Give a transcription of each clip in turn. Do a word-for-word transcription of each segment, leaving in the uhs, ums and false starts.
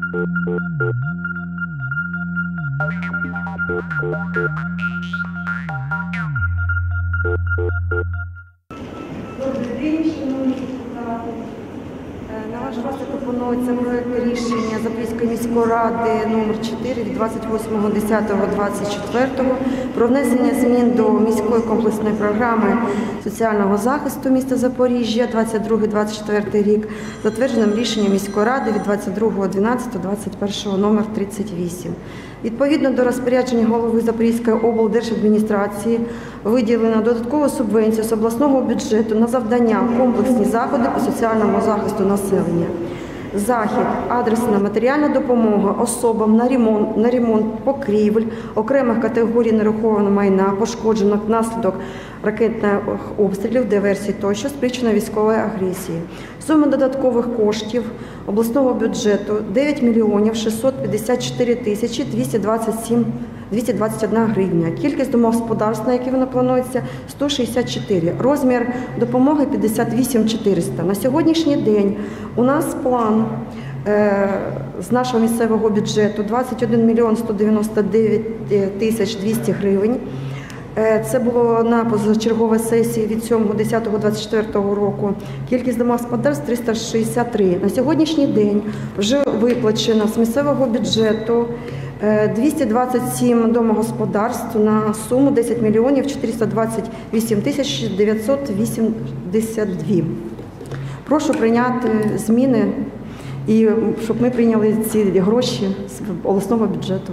Добрий день, шановні депутати. На ваш розгляд пропонується проект рішення Запорізької міської ради номер чотири від двадцять восьмого десятого двадцять четвертого про внесення змін до міської комплексної програми соціального захисту міста Запоріжжя двадцять другий двадцять четвертий рік, затвердженим рішенням міської ради від двадцять другого дванадцятого двадцять першого номер тридцять вісім. Відповідно до розпорядження голови Запорізької облдержадміністрації виділено додаткову субвенцію з обласного бюджету на завдання комплексні заходи по соціальному захисту населення. Захід, адресна матеріальна допомога особам на ремонт, на ремонт покрівель, окремих категорій нерухомого майна, пошкоджених внаслідок ракетних обстрілів, диверсій тощо, спричинено військової агресії. Сума додаткових коштів обласного бюджету дев'ять мільйонів шістсот п'ятдесят чотири тисячі двісті двадцять сім двісті двадцять одна гривня. Кількість домогосподарств, на які вона планується, сто шістдесят чотири. Розмір допомоги п'ятдесят вісім чотириста. На сьогоднішній день у нас план е, з нашого місцевого бюджету двадцять один мільйон сто дев'яносто дев'ять тисяч двісті гривень. Це було на позачерговій сесії від сьомого десятого двадцять четвертого року. Кількість домогосподарств триста шістдесят три. На сьогоднішній день вже виплачено з місцевого бюджету двісті двадцять сім домогосподарств на суму десять мільйонів чотириста двадцять вісім тисяч дев'ятсот вісімдесят два. Прошу прийняти зміни і щоб ми прийняли ці гроші з обласного бюджету.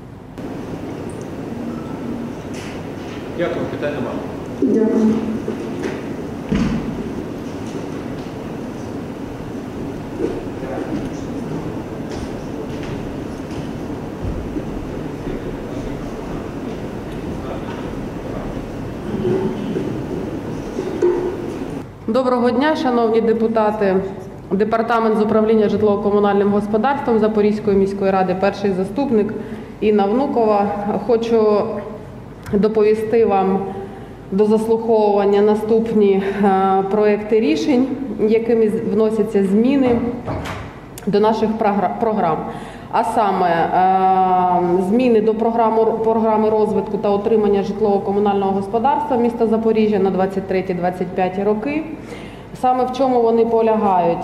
Дякую, питань немає. Дякую. Доброго дня, шановні депутати. Департамент з управління житлово-комунальним господарством Запорізької міської ради, перший заступник Інна Внукова. Хочу доповісти вам до заслуховування наступні проекти рішень, якими вносяться зміни до наших програм. А саме зміни до програми розвитку та утримання житлово-комунального господарства міста Запоріжжя на двадцять третій двадцять п'ятий роки. Саме в чому вони полягають?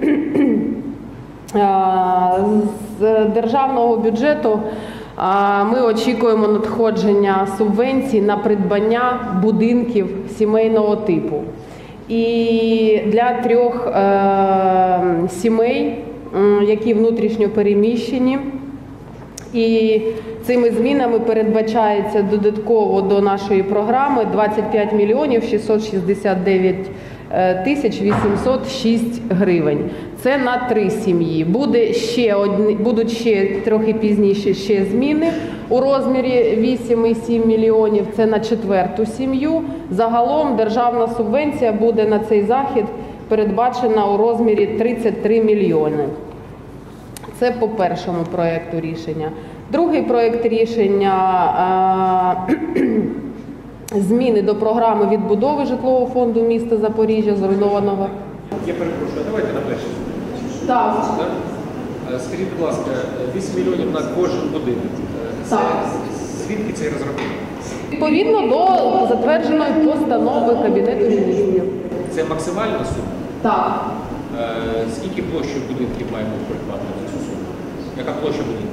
З державного бюджету ми очікуємо надходження субвенцій на придбання будинків сімейного типу. І для трьох е, сімей, які внутрішньо переміщені, і цими змінами передбачається додатково до нашої програми двадцять п'ять мільйонів шістсот шістдесят дев'ять тисяч вісімсот шість гривень. Це на три сім'ї. Буде ще одні, будуть ще трохи пізніше ще зміни у розмірі вісім цілих сім мільйонів. Це на четверту сім'ю. Загалом державна субвенція буде на цей захід передбачена у розмірі тридцять три мільйони. Це по першому проєкту рішення. Другий проєкт рішення – зміни до програми відбудови житлового фонду міста Запоріжжя, зруйнованого. Я перепрошую, давайте на перший. Так. Скажіть, будь ласка, вісім мільйонів на кожен будинок. Це, звідки цей розрахунок? Відповідно до затвердженої постанови Кабінету міністрів. Це максимальна сума? Так. Скільки площі будинків маємо придбати на цю суму? Яка площа будинків?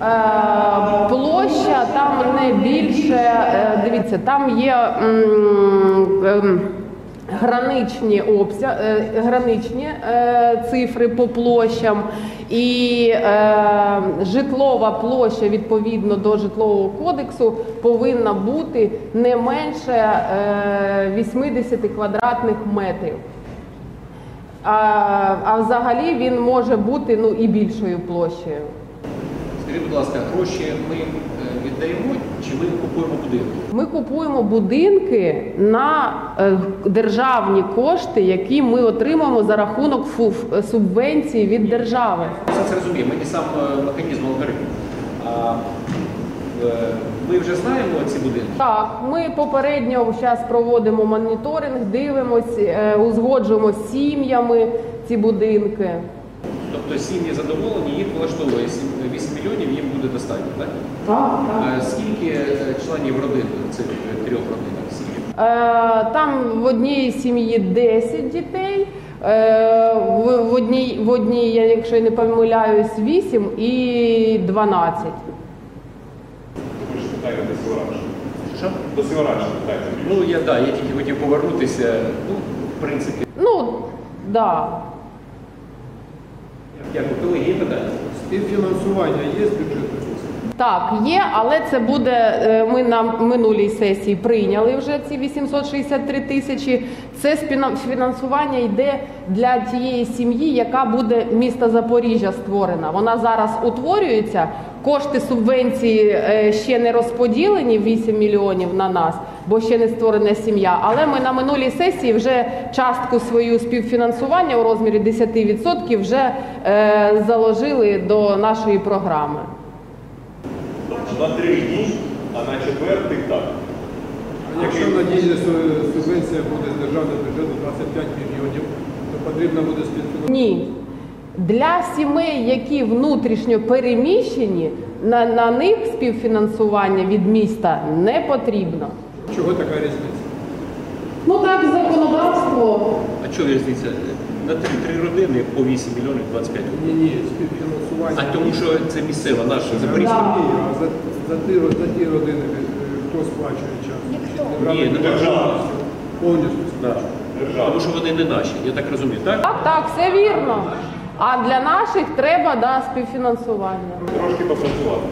Е, площа там не більше, е, дивіться, там є м, е, граничні, обсяг, е, граничні е, цифри по площам, і е, житлова площа відповідно до житлового кодексу повинна бути не менше е, вісімдесят квадратних метрів. А, а взагалі він може бути ну, і більшою площею. Скажіть, будь ласка, гроші ми віддаємо чи ми купуємо будинки? Ми купуємо будинки на е, державні кошти, які ми отримуємо за рахунок субвенції від держави. Все це розуміємо, мені сам механізм алгоритм. А ми вже знаємо ці будинки? Так, ми попередньо зараз проводимо моніторинг, дивимося, е, узгоджуємо з сім'ями ці будинки. Тобто сім'ї задоволені, їх влаштовує вісім мільйонів, їм буде достатньо, так? Так, так. А скільки е, членів родин цих трьох родинах сім'ї? Е, Там в одній сім'ї десять дітей, е, в, в, одній, в одній, я, якщо я не помиляюсь, вісім і дванадцять. Ви ж питання до Сіверача. Що? До Сіверача питання. Ну, я, да, я тільки хотів повернутися, ну, в принципі. Ну, так. Да. Дякую, колеги, є питання? Співфінансування є з бюджету? Так, є, але це буде, е, ми на минулій сесії прийняли вже ці вісімсот шістдесят три тисячі. Це фінансування йде для тієї сім'ї, яка буде місто Запоріжжя створена. Вона зараз утворюється, кошти субвенції е, ще не розподілені, вісім мільйонів на нас, бо ще не створена сім'я. Але ми на минулій сесії вже частку свою співфінансування у розмірі десять відсотків вже е, заложили до нашої програми. Тобто на три дні, а на четвертий так. А якщо надійна субвенція буде з державного бюджету двадцять п'ять мільйонів, то потрібно буде співфінансування? Ні. Для сімей, які внутрішньо переміщені, на, на них співфінансування від міста не потрібно. Чого така різниця? Ну так, законодавство. А чого різниця? На три, три родини по вісім мільйонів двадцять п'ять. Ні, ні, співфінансування. А тому що це місцева наша Я Запорізька. розумію, а за, за, ті, за ті родини е, хто сплачує час? Ні, не держава. Повністю Да. сплачує. Держава. Тому що вони не наші, я так розумію, так? Так, так, все вірно. А для наших треба, да, співфінансування. Трошки попрацювати.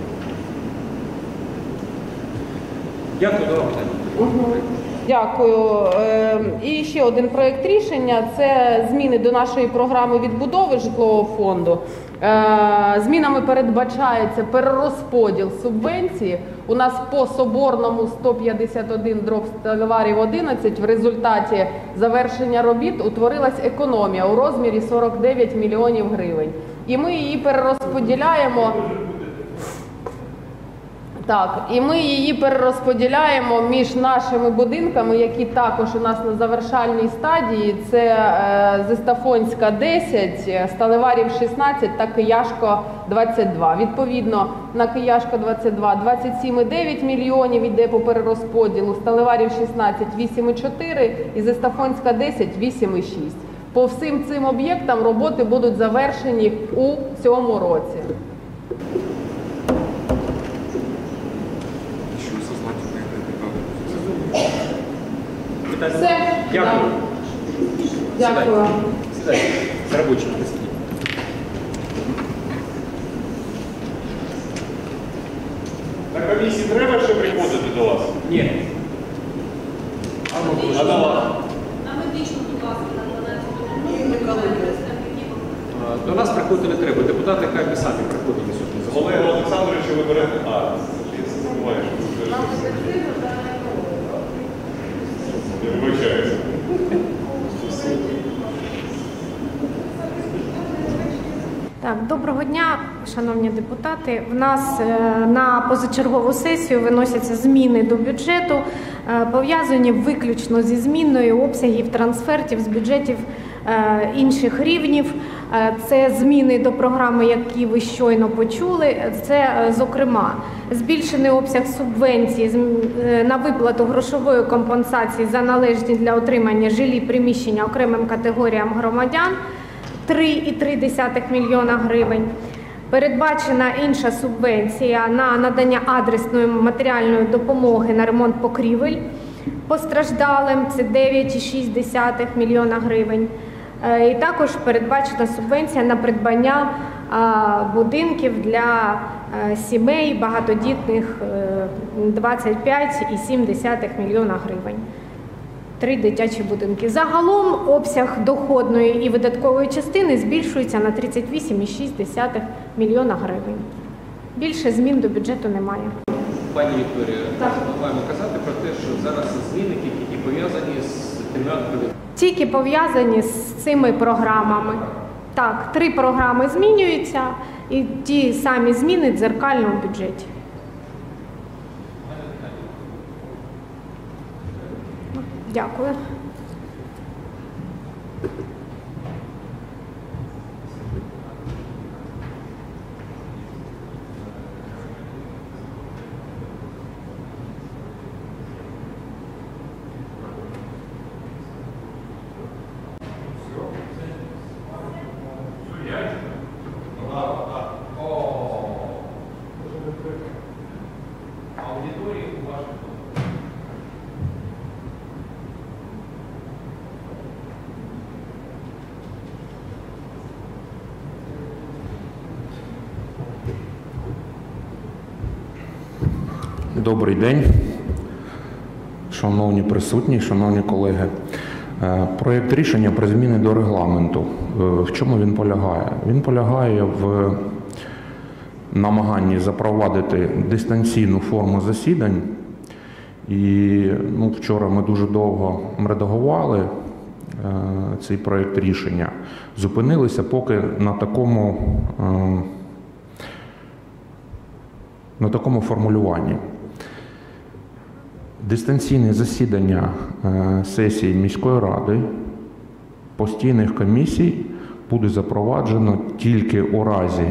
Дякую, до питання. Дякую. Е, І ще один проєкт рішення – це зміни до нашої програми відбудови житлового фонду. Е, Змінами передбачається перерозподіл субвенції. У нас по Соборному сто п'ятдесят один дроб Сталеварів одинадцять в результаті завершення робіт утворилась економія у розмірі сорок дев'ять мільйонів гривень. І ми її перерозподіляємо. Так, і ми її перерозподіляємо між нашими будинками, які також у нас на завершальній стадії. Це е, Зестафонська десять, Сталеварів шістнадцять та Кияшко двадцять два. Відповідно, на Кияшко двадцять два двадцять сім і дев'ять мільйонів іде по перерозподілу, Сталеварів шістнадцять вісім і чотири і Зестафонська десять вісім і шість. По всім цим об'єктам роботи будуть завершені у цьому році. Все. Дякую. Дякую. Сідайте. З робочим листом. На комісії треба ще приходити до вас? Ні. А до вас? На медичну, будь ласка, на А, До нас приходити не треба. Депутати хай би самі приходили сюди. Олега Олександровича ви берете? А, я забуваю, що ви вже... Я вибачаюся. Так, доброго дня, шановні депутати. В нас е, на позачергову сесію виносяться зміни до бюджету, е, пов'язані виключно зі зміною обсягів трансфертів з бюджетів е, інших рівнів. Е, це зміни до програми, які ви щойно почули. Це, е, зокрема, збільшений обсяг субвенцій з- е, на виплату грошової компенсації за належні для отримання жилі приміщення окремим категоріям громадян три і три десятих мільйона гривень. Передбачена інша субвенція на надання адресної матеріальної допомоги на ремонт покрівель постраждалим, це дев'ять і шість десятих мільйона гривень. Е, І також передбачена субвенція на придбання а, будинків для е, сімей багатодітних е, двадцять п'ять і сім десятих мільйона гривень. Три дитячі будинки. Загалом обсяг доходної і видаткової частини збільшується на тридцять вісім і шість десятих мільйона гривень. Більше змін до бюджету немає. Пані Вікторія, ми маємо казати про те, що зараз зміни, які пов'язані з тематикою. Тільки пов'язані з цими програмами. Так, три програми змінюються і ті самі зміни дзеркально в бюджеті. Дякую. Добрий день, шановні присутні, шановні колеги. Проєкт рішення про зміни до регламенту. В чому він полягає? Він полягає в намаганні запровадити дистанційну форму засідань. І ну, вчора ми дуже довго редагували е, цей проєкт рішення. Зупинилися поки на такому, е, на такому формулюванні. Дистанційне засідання е, сесії міської ради постійних комісій буде запроваджено тільки у разі,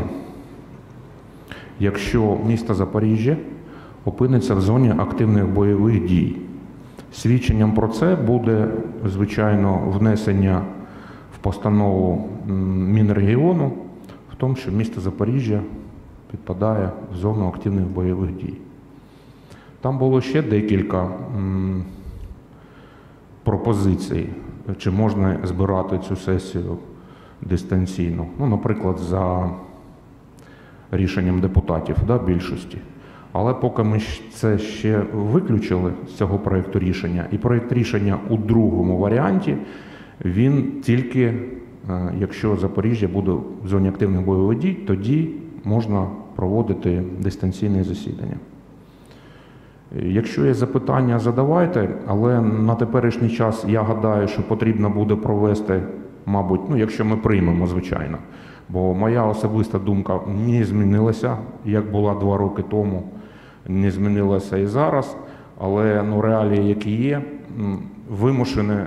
якщо місто Запоріжжя опиниться в зоні активних бойових дій. Свідченням про це буде, звичайно, внесення в постанову Мінрегіону в тому, що місто Запоріжжя підпадає в зону активних бойових дій. Там було ще декілька м, пропозицій, чи можна збирати цю сесію дистанційно. Ну, наприклад, за рішенням депутатів, да, більшості. Але поки ми це ще виключили з цього проєкту рішення, і проєкт рішення у другому варіанті, він тільки, якщо Запоріжжя буде в зоні активних бойових дій, тоді можна проводити дистанційне засідання. Якщо є запитання, задавайте, але на теперішній час я гадаю, що потрібно буде провести, мабуть, ну якщо ми приймемо, звичайно, бо моя особиста думка не змінилася, як була два роки тому, не змінилася і зараз, але ну, реалії, які є, вимушені,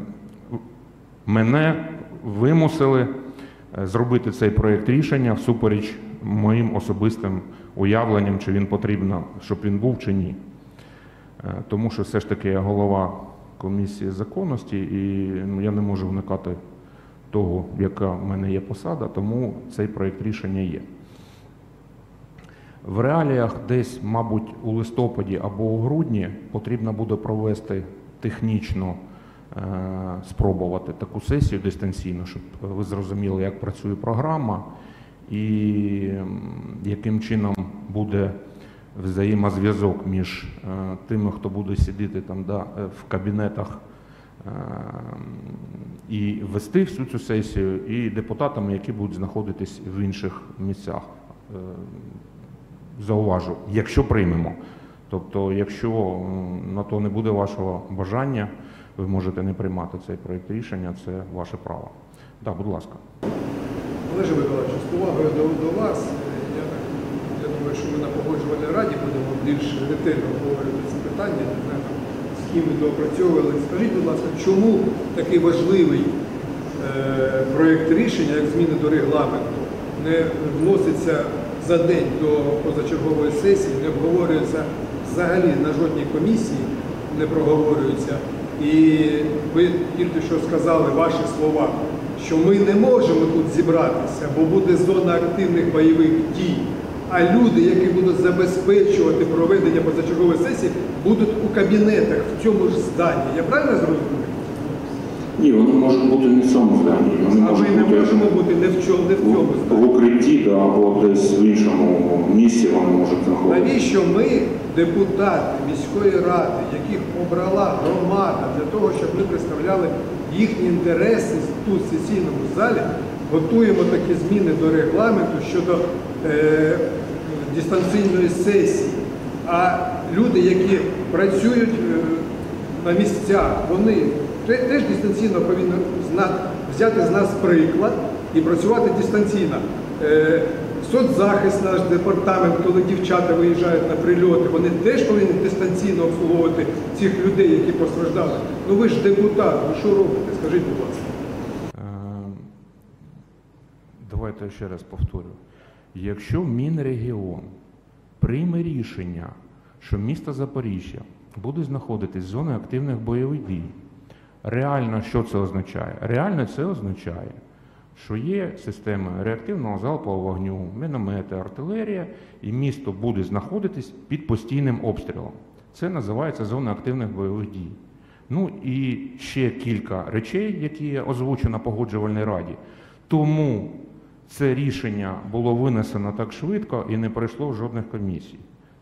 мене вимусили зробити цей проєкт рішення всупереч моїм особистим уявленням, чи він потрібно, щоб він був, чи ні. Тому що все ж таки я голова комісії законності, і ну, я не можу вникати того, яка в мене є посада, тому цей проєкт рішення є. В реаліях десь, мабуть, у листопаді або у грудні потрібно буде провести технічно, е, спробувати таку сесію дистанційно, щоб ви зрозуміли, як працює програма і яким чином буде взаємозв'язок між е, тими, хто буде сидіти там, да, в кабінетах е, і вести всю цю сесію, і депутатами, які будуть знаходитись в інших місцях. Е, зауважу, якщо приймемо. Тобто, якщо на то не буде вашого бажання, ви можете не приймати цей проєкт рішення, це ваше право. Так, будь ласка. Олеже Миколаївичу, з повагою до, до вас, я, я думаю, що ми на погоджувальній раді будемо більш ретельно обговорювати це питання, не знаю, з ким ми доопрацьовували. Скажіть, будь ласка, чому такий важливий е, проєкт рішення, як зміни до регламенту, не вноситься за день до позачергової сесії, не обговорюється взагалі на жодній комісії, не проговорюється. І ви тільки що сказали ваші слова, що ми не можемо тут зібратися, бо буде зона активних бойових дій, а люди, які будуть забезпечувати проведення позачергової сесії, будуть у кабінетах в цьому ж зданні. Я правильно зрозумів? Ні, вони можуть бути не в цьому зданні. Вони А ми не можемо бути не в цьому, не в цьому зданні. В укритті, да, або десь в іншому місці вони можуть знаходитися. Навіщо ми, депутати міської ради, яких обрала громада для того, щоб ми представляли їхні інтереси тут, в сесійному залі, готуємо такі зміни до регламенту щодо е, дистанційної сесії. А люди, які працюють е, на місцях, вони теж дистанційно повинні взяти з нас приклад і працювати дистанційно. Е, Соцзахист, наш департамент, коли дівчата виїжджають на прильоти, вони теж повинні дистанційно обслуговувати цих людей, які постраждали. Ну ви ж депутат, ви що робите? Скажіть, будь ласка. Давайте ще раз повторю. Якщо Мінрегіон прийме рішення, що місто Запоріжжя буде знаходитись в зоні активних бойових дій, реально що це означає? Реально це означає, що є системи реактивного залпового вогню, міномети, артилерія, і місто буде знаходитись під постійним обстрілом. Це називається зона активних бойових дій. Ну і ще кілька речей, які озвучено на погоджувальній раді. Тому це рішення було винесено так швидко і не пройшло в жодних комісій.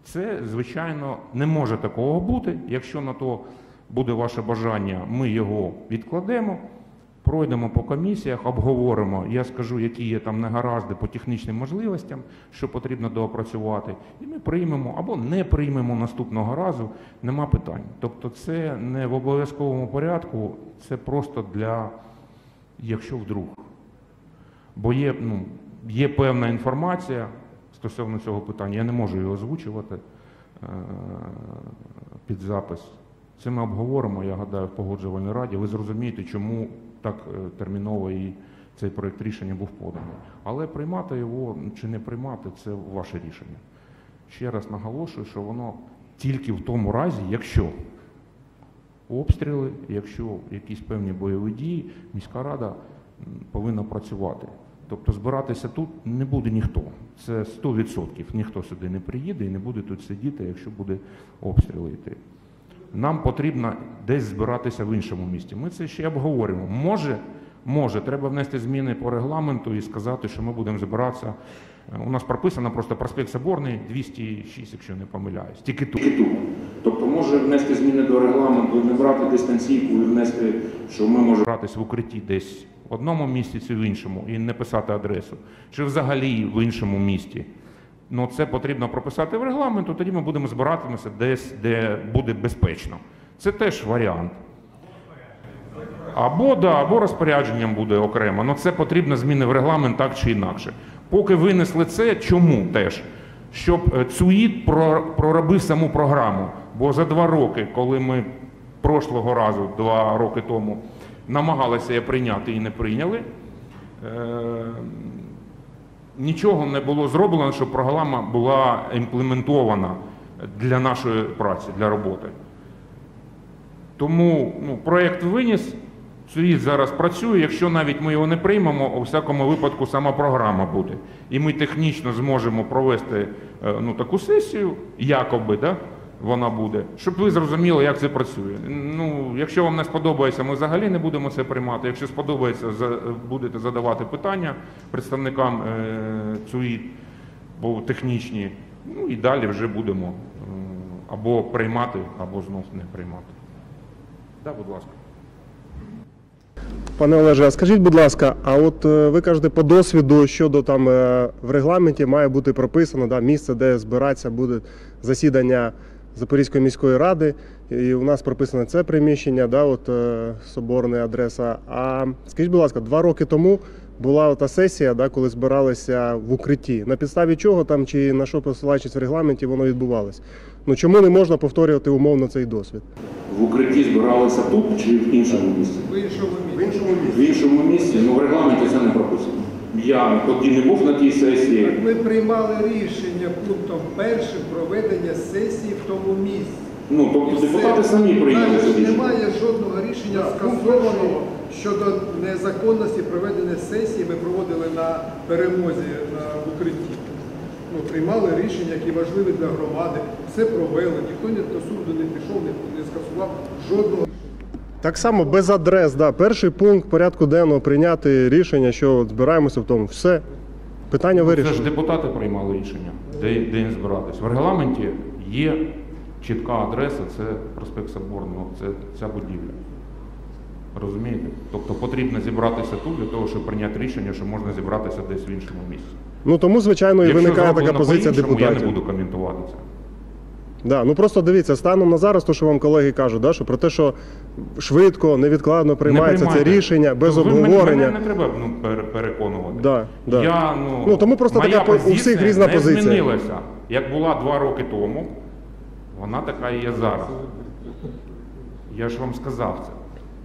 Це, звичайно, не може такого бути. Якщо на то буде ваше бажання, ми його відкладемо, пройдемо по комісіях, обговоримо, я скажу, які є там негаразди по технічним можливостям, що потрібно доопрацювати, і ми приймемо або не приймемо наступного разу, нема питань. Тобто це не в обов'язковому порядку, це просто для, якщо вдруг. Бо є, ну, є певна інформація стосовно цього питання, я не можу його озвучувати е- під запис. Це ми обговоримо, я гадаю, в Погоджувальній раді. Ви зрозумієте, чому так терміново і цей проєкт рішення був поданий. Але приймати його чи не приймати – це ваше рішення. Ще раз наголошую, що воно тільки в тому разі, якщо обстріли, якщо якісь певні бойові дії, міська рада повинна працювати. Тобто збиратися тут не буде ніхто. Це сто відсотків. Ніхто сюди не приїде і не буде тут сидіти, якщо буде обстріли йти. Нам потрібно десь збиратися в іншому місті. Ми це ще обговоримо. Може, може, треба внести зміни по регламенту і сказати, що ми будемо збиратися. У нас прописано просто проспект Соборний, двісті шість, якщо не помиляюсь. Тільки тут. Тобто може внести зміни до регламенту, не брати дистанційку і внести, що ми можемо братися в укритті десь в одному місті чи в іншому і не писати адресу. Чи взагалі в іншому місті. Ну, це потрібно прописати в регламенту, тоді ми будемо збиратися десь, де буде безпечно. Це теж варіант. Або, да, або розпорядженням буде окремо, але це потрібно зміни в регламент так чи інакше. Поки винесли це, чому теж? Щоб ЦУІД проробив саму програму. Бо за два роки, коли ми прошлого разу, два роки тому, намагалися її прийняти і не прийняли, е- нічого не було зроблено, щоб програма була імплементована для нашої праці, для роботи. Тому ну, проєкт виніс, ЦУІД зараз працює, якщо навіть ми його не приймемо, у всякому випадку сама програма буде. І ми технічно зможемо провести ну, таку сесію, якоби, да, вона буде, щоб ви зрозуміли, як це працює. Ну, якщо вам не сподобається, ми взагалі не будемо це приймати. Якщо сподобається, будете задавати питання представникам ЦУІД, бо технічні, ну і далі вже будемо або приймати, або знов не приймати. Так, будь ласка. Пане Олеже, а скажіть, будь ласка, а от ви кажете по досвіду щодо там в регламенті має бути прописано да, місце, де збиратися буде засідання Запорізької міської ради, і у нас прописано це приміщення, да, от Соборна адреса. А скажіть, будь ласка, два роки тому була та сесія, да, коли збиралися в укритті. На підставі чого там чи на що посилаючись в регламенті воно відбувалось? Ну чому не можна повторювати умовно цей досвід? В укритті збиралися тут чи в іншому місці? В іншому В іншому місці. В іншому місці, ну в регламенті це не прописано. Я тоді не був на тій сесії. Так ми приймали рішення пунктом першим проведення сесії в тому місці. Ну, тобто І депутати все. самі прийняли це рішення. Немає жодного рішення скасованого щодо незаконності проведення сесії. Ми проводили на перемозі на укритті. Ну, приймали рішення, які важливі для громади. Все провели, ніхто ні до суду не пішов, не скасував жодного. Так само без адрес, да. Перший пункт порядку денного прийняти рішення, що збираємося в тому. Все. Питання вирішено. Це ж депутати приймали рішення, де, де їм збиратись. В регламенті є чітка адреса, це проспект Соборного, це ця будівля. Розумієте? Тобто потрібно зібратися тут для того, щоб прийняти рішення, що можна зібратися десь в іншому місці. Ну тому, звичайно, і Якщо виникає така зроблено позиція по-іншому, депутатів. я не буду коментувати це. Да, ну просто дивіться, станом на зараз, то, що вам колеги кажуть, да, що про те, що швидко, невідкладно приймається Не це приймайте. рішення, без То ви обговорення. Мене не треба ну, пере- переконувати. Да, да. Я, ну, Ну, тому просто моя така по- у позиція всіх різна не позиція. змінилася. Як була два роки тому, вона така і є зараз. Я ж вам сказав це.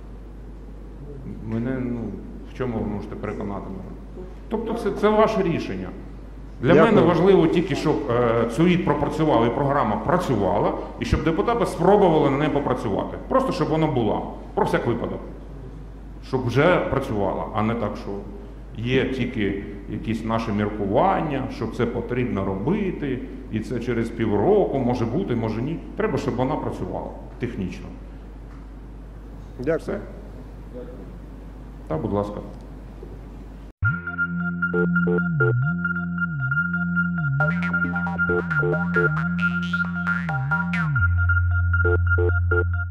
Мене, ну, в чому ви можете переконати мене? Тобто це, це ваше рішення. Для Дякую. мене важливо тільки, щоб е, ЦУІД пропрацював і програма працювала, і щоб депутати спробували на неї попрацювати. Просто щоб воно було. Про всяк випадок. Щоб вже працювала, а не так, що є тільки якісь наші міркування, що це потрібно робити, і це через півроку може бути, може ні. Треба, щоб вона працювала технічно. Дякую. Все? Так, будь ласка. Thank you.